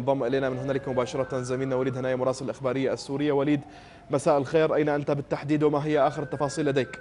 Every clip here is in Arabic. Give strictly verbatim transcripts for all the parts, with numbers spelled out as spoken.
انضم الينا من هنالك مباشره زميلنا وليد هنايا مراسل الاخباريه السوريه. وليد، مساء الخير، اين انت بالتحديد وما هي اخر التفاصيل لديك؟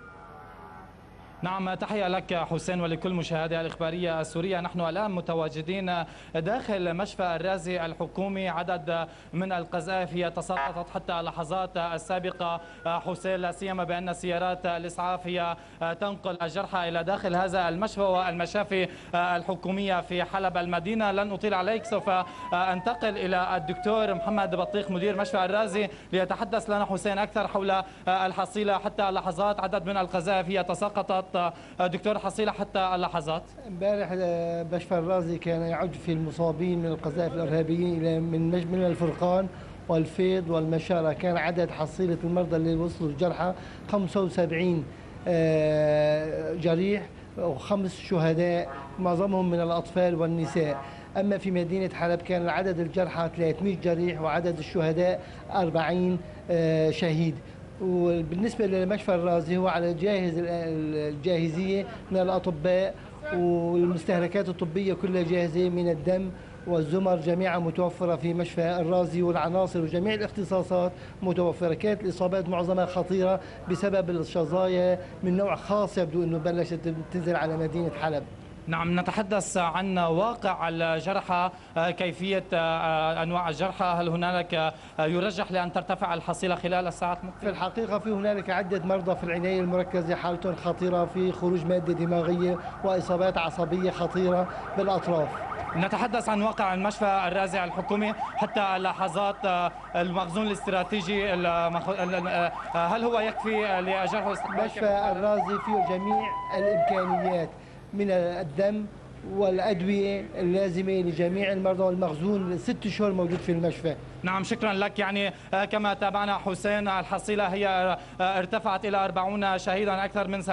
نعم، تحية لك حسين ولكل مشاهدي الإخبارية السورية. نحن الآن متواجدين داخل مشفى الرازي الحكومي. عدد من القذائف هي تساقطت حتى اللحظات السابقة حسين، لا سيما بأن سيارات الإسعاف هي تنقل الجرحى إلى داخل هذا المشفى والمشافي الحكومية في حلب المدينة. لن أطيل عليك، سوف أنتقل إلى الدكتور محمد بطيخ مدير مشفى الرازي ليتحدث لنا حسين أكثر حول الحصيلة حتى اللحظات. عدد من القذائف هي تساقطت دكتور حصيلة حتى اللحظات. امبارح مشفى الرازي كان يعد في المصابين من القذائف الارهابيين الى من من الفرقان والفيض والمشارة. كان عدد حصيلة المرضى اللي وصلوا الجرحى خمسة وسبعين جريح وخمس شهداء، معظمهم من الاطفال والنساء. اما في مدينة حلب كان عدد الجرحى ثلاثمئة جريح وعدد الشهداء أربعين شهيد. وبالنسبة لمشفى الرازي هو على جاهز الجاهزية من الأطباء، والمستهلكات الطبية كلها جاهزة من الدم والزمر جميعا متوفرة في مشفى الرازي، والعناصر وجميع الاختصاصات متوفرة. كانت الإصابات معظمها خطيرة بسبب الشظايا من نوع خاص يبدو أنه بلشت تنزل على مدينة حلب. نعم، نتحدث عن واقع الجرحى، كيفية أنواع الجرحى، هل هنالك يرجح لأن ترتفع الحصيلة خلال الساعات المقبلة؟ في الحقيقة في هنالك عدة مرضى في العناية المركزة حالتهم خطيرة، في خروج مادة دماغية وإصابات عصبية خطيرة بالأطراف. نتحدث عن واقع المشفى الرازي الحكومي حتى اللحظات. المخزون الاستراتيجي هل هو يكفي لجرح واستقبال؟ مشفى الرازي فيه جميع الإمكانيات من الدم والأدوية اللازمة لجميع المرضى، والمخزون ست شهور موجود في المشفى. نعم، شكرا لك. يعني كما تابعنا حسين، الحصيلة هي ارتفعت إلى أربعين شهيدا، أكثر من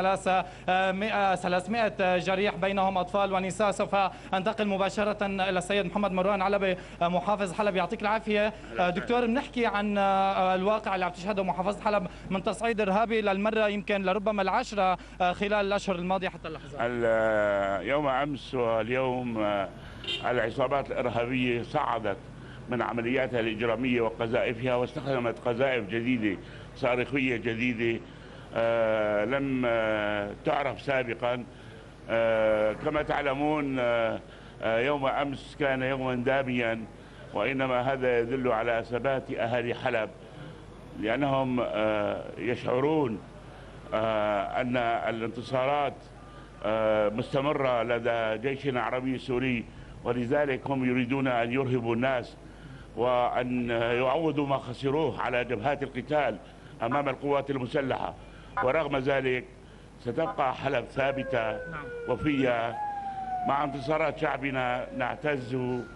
ثلاثمئة جريح بينهم أطفال ونساء. سوف أنتقل مباشرة إلى السيد محمد مروان علبي محافظ حلب، يعطيك العافية. دكتور، بنحكي عن الواقع اللي عم تشهده محافظة حلب من تصعيد إرهابي للمرة يمكن لربما العشرة خلال الأشهر الماضية حتى اللحظات. يوم أمس واليوم العصابات الإرهابية صعدت من عملياتها الإجرامية وقذائفها، واستخدمت قذائف جديدة صاروخية جديدة آه لم آه تعرف سابقا. آه كما تعلمون آه يوم أمس كان يوما داميا، وإنما هذا يدل على ثبات أهالي حلب، لأنهم آه يشعرون آه أن الانتصارات آه مستمرة لدى جيشنا العربي سوري، ولذلك هم يريدون أن يرهبوا الناس وأن يعوضوا ما خسروه على جبهات القتال أمام القوات المسلحة. ورغم ذلك ستبقى حلب ثابتة وفية. مع انتصارات شعبنا نعتز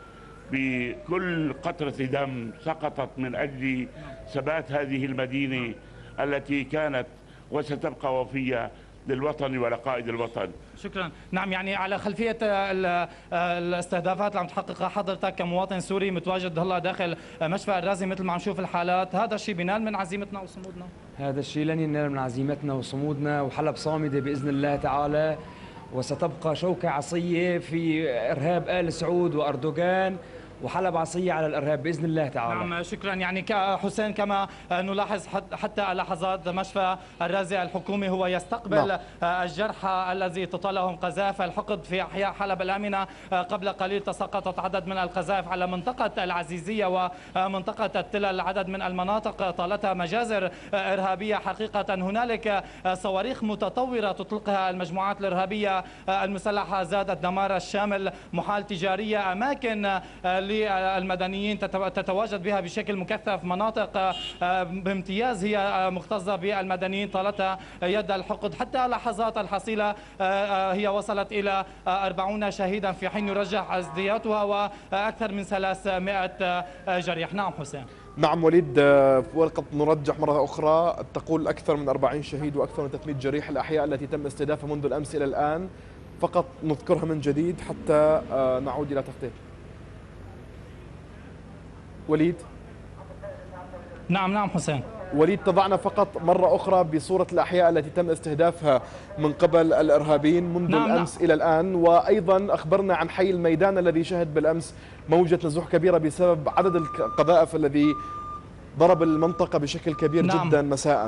بكل قطرة دم سقطت من أجل ثبات هذه المدينة التي كانت وستبقى وفية للوطن ولقائد الوطن. شكرا. نعم، يعني على خلفية الاستهدافات اللي عم تحققها حضرتك كمواطن سوري متواجد هلا داخل مشفى الرازي، مثل ما عم نشوف الحالات، هذا الشيء بينال من عزيمتنا وصمودنا؟ هذا الشيء لن ينال من عزيمتنا وصمودنا، وحلب صامدة بإذن الله تعالى، وستبقى شوكة عصية في إرهاب آل سعود وأردوغان، وحلب عصية على الإرهاب بإذن الله تعالى. نعم، شكرا. يعني حسين، كما نلاحظ حتى لحظات مشفى الرازي الحكومي هو يستقبل نعم. الجرحى الذي تطالهم قذائف الحقد في أحياء حلب الآمنة. قبل قليل تساقطت عدد من القذائف على منطقة العزيزية ومنطقة التلل، عدد من المناطق طالتها مجازر إرهابية. حقيقة هنالك صواريخ متطورة تطلقها المجموعات الإرهابية المسلحة، زادت دمار الشامل، محال تجارية، أماكن للمدنيين تتواجد بها بشكل مكثف، مناطق بامتياز هي مكتظة بالمدنيين طالتها يد الحقد. حتى لحظات الحصيلة هي وصلت إلى أربعين شهيدا، في حين يرجح ازديادها وأكثر من ثلاثمئة جريح. نعم حسين. نعم وليد، وقد نرجح مرة أخرى، تقول أكثر من أربعين شهيد وأكثر من ثلاثمئة جريح. الأحياء التي تم استهدافها منذ الأمس إلى الآن فقط نذكرها من جديد حتى نعود إلى تغطية. وليد. نعم نعم حسين. وليد تضعنا فقط مرة أخرى بصورة الأحياء التي تم استهدافها من قبل الإرهابيين منذ نعم الأمس نعم. إلى الآن، وأيضا أخبرنا عن حي الميدان الذي شهد بالأمس موجة نزوح كبيرة بسبب عدد القذائف الذي ضرب المنطقة بشكل كبير نعم. جدا مساء.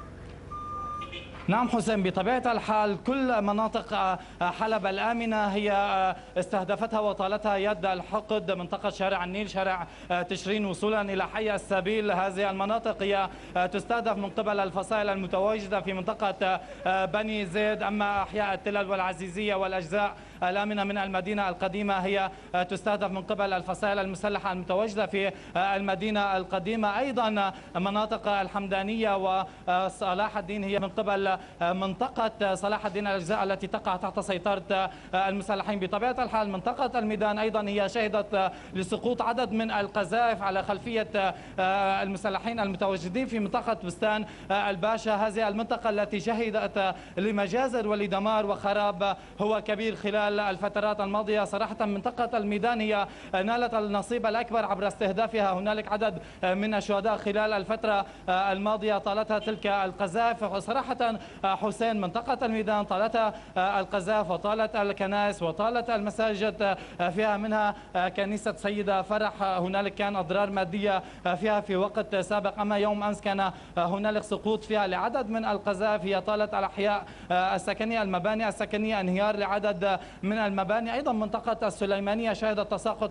نعم حسين، بطبيعة الحال كل مناطق حلب الآمنة هي استهدفتها وطالتها يد الحقد. منطقة شارع النيل، شارع تشرين وصولا إلى حي السبيل، هذه المناطق هي تستهدف من قبل الفصائل المتواجدة في منطقة بني زيد. أما أحياء التلل والعزيزية والأجزاء الآمنة من المدينة القديمة هي تستهدف من قبل الفصائل المسلحة المتواجدة في المدينة القديمة. أيضا مناطق الحمدانية وصلاح الدين هي من قبل منطقة صلاح الدين، الأجزاء التي تقع تحت سيطرة المسلحين. بطبيعة الحال منطقة الميدان أيضا هي شهدت لسقوط عدد من القذائف على خلفية المسلحين المتواجدين في منطقة بستان الباشا. هذه المنطقة التي شهدت لمجازر ولدمار وخراب هو كبير خلال الفترات الماضية. صراحة منطقة الميدان هي نالت النصيب الأكبر عبر استهدافها هنالك عدد من الشهداء خلال الفترة الماضية طالتها تلك القذائف. وصراحة حسين منطقة الميدان طالتها القذائف وطالت الكنائس وطالت المساجد، فيها منها كنيسة سيدة فرح هنالك كان أضرار مادية فيها في وقت سابق. أما يوم أمس كان هنالك سقوط فيها لعدد من القذائف. هي طالت الأحياء السكنية، المباني السكنية، انهيار لعدد من المباني. أيضا منطقة السليمانية شهدت تساقط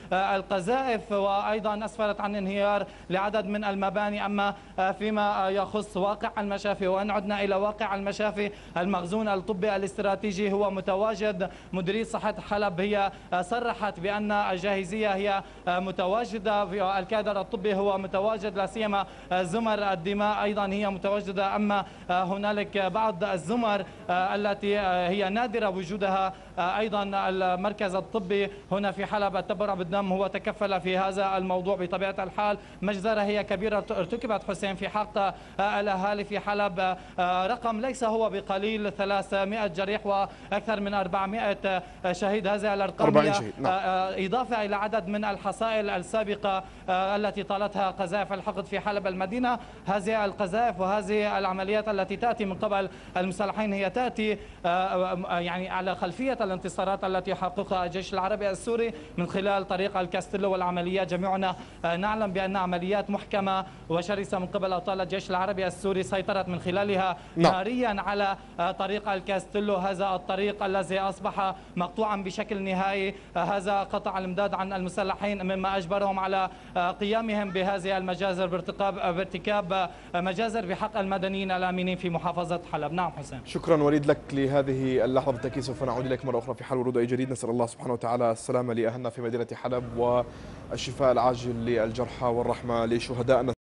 للقذائف وأيضا أسفرت عن انهيار لعدد من المباني. أما فيما يخص واقع المشافي، وأن عدنا إلى واقع المشافي، المخزون الطبي الاستراتيجي هو متواجد. مديرية صحة حلب هي صرحت بأن الجاهزية هي متواجدة، الكادر الطبي هو متواجد، لا سيما زمر الدماء أيضا هي متواجدة. أما هنالك بعض الزمر التي هي نادرة وجودها، أيضا المركز الطبي هنا في حلب التبرع بالدم هو تكفل في هذا الموضوع. بطبيعة الحال مجزرة هي كبيرة ارتكبت حسين في حق الأهالي في حلب، رقم ليس هو بقليل، ثلاثمائة جريح وأكثر من أربعمائة شهيد. هذه الأرقام هي نعم. إضافة إلى عدد من الحصائل السابقة التي طالتها قذائف الحقد في حلب المدينة. هذه القذائف وهذه العمليات التي تأتي من قبل المسلحين هي تأتي يعني على خلفية الانتصارات التي يحققها الجيش العربي السوري من خلال طريق الكاستيلو والعمليات. جميعنا نعلم بأن عمليات محكمة وشرسة من قبل أبطال الجيش العربي السوري سيطرت من خلالها نعم. ناريا على طريق الكاستيلو، هذا الطريق الذي أصبح مقطوعا بشكل نهائي. هذا قطع الامداد عن المسلحين مما أجبرهم على قيامهم بهذه المجازر بارتكاب بارتكاب مجازر بحق المدنيين الآمنين في محافظة حلب. نعم حسين. شكرا وليد لك لهذه اللحظة. بالتأكيد سوف نعود إليك مرة أخرى في حال ورود أي جديد. نسأل الله سبحانه وتعالى السلامة لأهلنا في مدينة حلب والشفاء العاجل للجرحى والرحمة لشهدائنا.